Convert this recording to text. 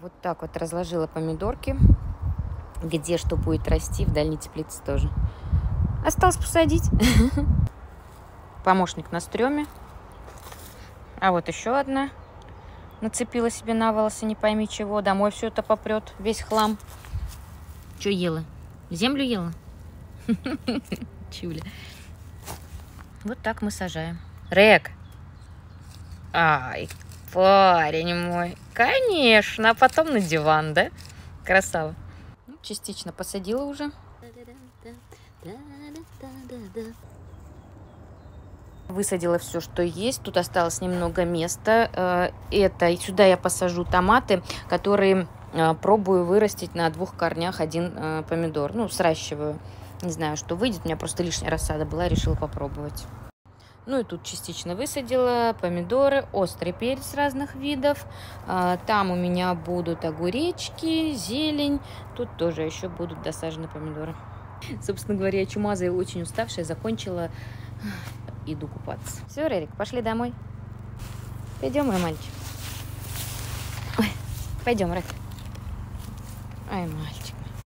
Вот так вот разложила помидорки. Где что будет расти, в дальней теплице тоже. Осталось посадить. Помощник на стреме. А вот еще одна. Нацепила себе на волосы, не пойми чего. Домой все это попрет, весь хлам. Что ела? Землю ела? Чуля. Вот так мы сажаем. Рек. Ай, парень мой. Конечно. А потом на диван, да? Красава. Частично посадила уже. Высадила все, что есть. Тут осталось немного места. Сюда я посажу томаты, которые пробую вырастить на 2 корнях один помидор. Ну, сращиваю. Не знаю, что выйдет. У меня просто лишняя рассада была, решила попробовать. Ну и тут частично высадила помидоры, острый перец разных видов. Там у меня будут огуречки, зелень. Тут тоже еще будут досажены помидоры. Собственно говоря, я чумазая, очень уставшая, закончила. Иду купаться. Все, Рерик, пошли домой. Пойдем, мой мальчик. Ой, пойдем, Рерик. Ай, мальчик.